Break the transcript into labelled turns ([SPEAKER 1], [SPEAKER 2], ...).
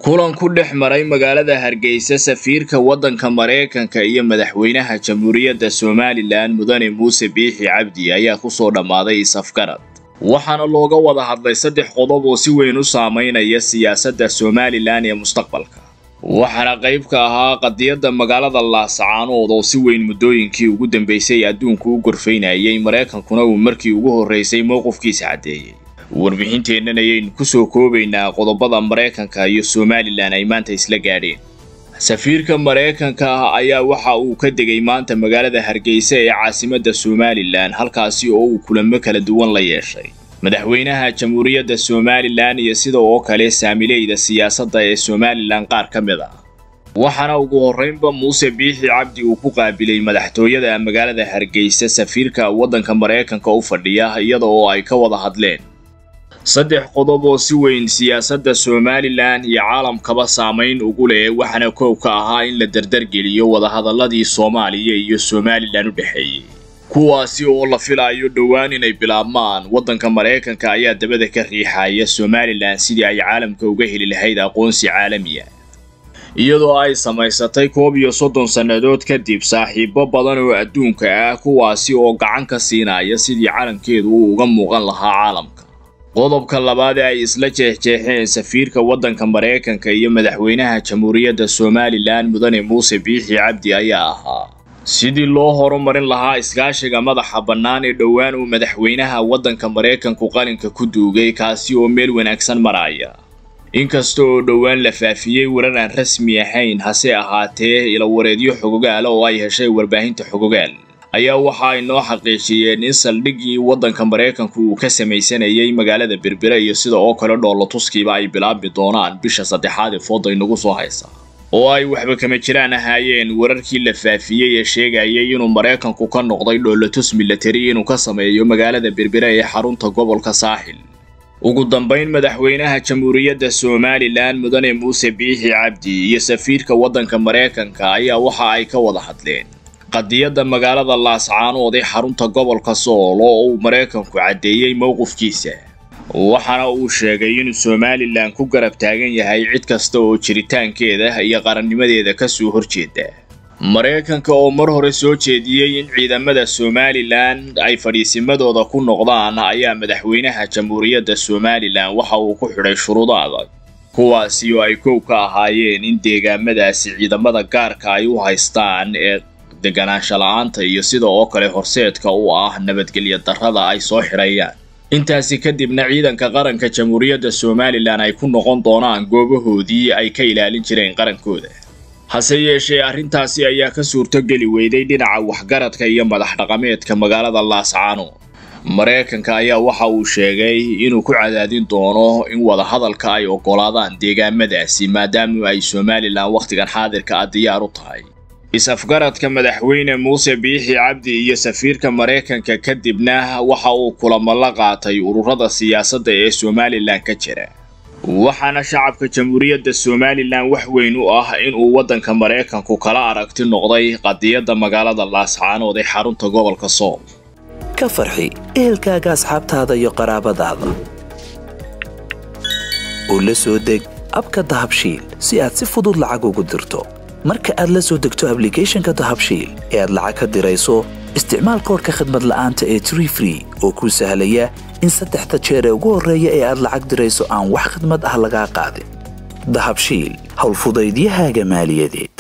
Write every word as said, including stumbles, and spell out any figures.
[SPEAKER 1] kulan ku dhex maray magaalada Hargeysa safiirka wadanka Mareykanka iyo madaxweynaha Jamhuuriyadda Somaliland Mudane Muuse Biixi Cabdi ayaa ku soo dhamaaday isafgarad waxaana looga wada hadlay saddex qodob oo si weyn u saameynaya siyaasadda Somaliland ee mustaqbalka waxaana qayb ka ahaa qadiyadda magaalada Laascaanood oo si weyn muddooyinkii ugu dambeysay adduunku u gorfeynayay Mareykankuna uu markii ugu horeysay mowqifkiisa cadeeyay warbixinteenna ayaynu ku soo koobaynaa qodobada Mareykanka iyo Somaliland ay maanta isla gaadheen safiirka Mareykanka ayaa waxa uu ka degay maanta magaalada Hargeysa ee caasimadda Somaliland halkaasi oo uu kulamo kala duwan la yeeshay madaxweynaha Jamhuuriyadda Somaliland iyo sidoo kale saamileyda siyaasadda ee Somaliland qaar ka mid ah waxaana ugu horeynba Muuse Biixi Cabdi uu ku qaabilay madaxtooyada magaalada Hargeysa safiirka wadanka Mareykanka u fadhiya iyadoo ay ka wada hadleen saddex qodob oo si weyn siyaasadda Somaliland iyo caalamkaba saameyn ugu leh waxaana koob ka ahaa in la dardar geliyo wada hadaladii Soomaaliya iyo Somaliland u dhaxeeyay kuwaasi oo la filayo dhawaan inay bilaabmaan wadanka Mareykanka ayaa dabada ka riixaya Somaliland sidii ay caalamka uga heli lahayd aqoonsi caalami ah iyadoo ay samaysatay koob iyo soddon sanadood kadib saaxiibo badan oo adduunka ah kuwaasi oo gacan ka siinaya sidii caalamkeedu uga muuqan lahaa caalamka qodobka labaad ay isla jeexjeexeen safiirka wadanka Mareykanka iyo madaxweynaha Jamhuuriyadda Somaliland Mudane Muuse Biixi Cabdi ayaa ahaa sidii loo horumarin lahaa iskaashiga madaxa bannaan ee dhawaan uu madaxweynaha wadanka Mareykanku qalinka ku duugay kaasi oo meel wanaagsan maraya inkastoo dhawaan la faafiyay warar aan rasmi ahayn hase ahaatee ila wareedyo xogogaal oo ay heshay warbaahinta xogogaal ayaa waxa ay noo xaqiijiyeen in saldhigii wadanka Mareykanku uu ka samaysanayay magaalada Berbera iyo sidoo kale dhoolatuskiiba ay bilaabi doonaan bisha saddexaad ee foodo inagu soo haysa oo ay waxba kama jiraan ahaayeen wararkii la faafiyay ee sheegayay inuu Mareykanku ka noqday dhoolatus military inuu ka sameeyo magaalada Berbera ee xarunta gobolka Saaxil ugu dambeyn madaxweynaha Jamhuuriyadda Somaliland Mudane Muuse Biixi Cabdi iyo safiirka wadanka Mareykanka ayaa waxa ay ka wada hadleen qadiyadda magaalada Laascaanood ee xarunta gobolka Sool oo uu Mareykanku cadeeyay mowqifkiisa waxaana uu sheegay in Somaliland ku garab taagan yahay cid kasta oo jiritaankeeda iyo qarannimadeeda ka soo horjeeda Mareykanka oo mar hore soo jeediyay in ciidamada Somaliland ay fadhiisimadooda ku noqdaan ayaa madaxweynaha Jamhuuriyadda Somaliland waxa uu ku xidhay shuruudo adag kuwaasi oo ay koob ka ahaayeen in deegaamadaasi ciidamada gaarka ay u haystaan ee deganaansho la'aanta iyo sidoo kale horseedka u ah nabadgelyo darrada ay soo xirayaan intaasi kadibna ciidanka qaranka Jamhuuriyadda Somaliland ay ku noqon doonaan goobahoodii ay ka ilaalin jireen qarankooda hase yeeshee arrintaasi ayaa ka suurtogeli weyday dhinaca waxgaradka iyo madax dhaqameedka magaalada Laascaanood Mareykanka ayaa waxa uu sheegay inuu ku cadaadin doono in wada hadalka ay ogolaadaan deegaamadaasi maadaama ay Somaliland waqtigan xaadirka ah diyaar u tahay isafgaradka madaxweyne Muuse Biixi Cabdi iyo safiirka Mareykanka kadibna waxa uu kulamo la qaatay ururada siyaasadda ee Somaliland ka jira waxaana shacabka Jamhuuriyadda Somaliland wax weyn u ah in uu wadanka Mareykanku kala aragti noqday qadiyadda magaalada Laascaanood ee xarunta gobolka Sool
[SPEAKER 2] ka farxi ehelkaaga asxaabtaada iyo qaraabadaada oo la soo deg abka Dahabshiil si aad si fudud lacag ugu dirto marka aad la soo degto application-ka Dahabshiil ee aad lacag ka dirayso isticmaal koodka khidmad la'aanta ee three free oo kuu sahlaya in saddexda jeer ee ugu horeeya ee aad lacag dirayso aan wax khidmad ah laga qaadin Dahabshiil hawl fudaydiyahaaga maaliyadeed